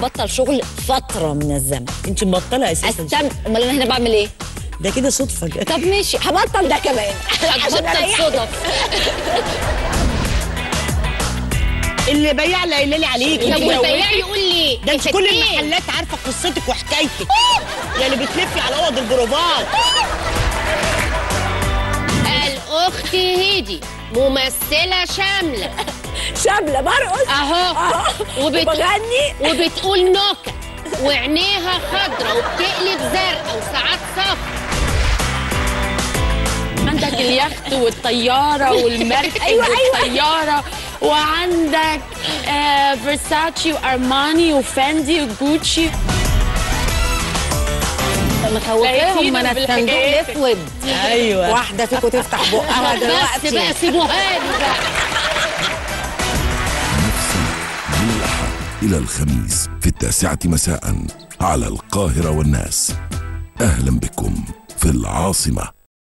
ابطل شغل فتره من الزمن. انت مبطله اساسا؟ امال انا هنا بعمل ايه؟ ده كده صدفه كده. طب ماشي هبطل ده كمان. هتبطل صدف. اللي بياع اللي قايله لي عليكي. طب والبياع يقول لي ده انت كل المحلات عارفه قصتك وحكايتك. يا اللي بتلفي على اوض البروفات. الاخت هدي ممثله شامله برقص اهو وبغني وبتقول نكت وعينيها خضرة وبتقلب زرقاء وساعات صفرا. عندك اليخت والطيارة والمركب والطيارة وعندك فيرساتشي وارماني وفندي وجوتشي. مخوفاهم من الصندوق الاسود. ايوه واحده فيكم تفتح بقها دلوقتي. بس بقى سيبوها لي بقى. من الأحد إلى الخميس في 9 مساء على القاهرة والناس. أهلا بكم في العاصمة.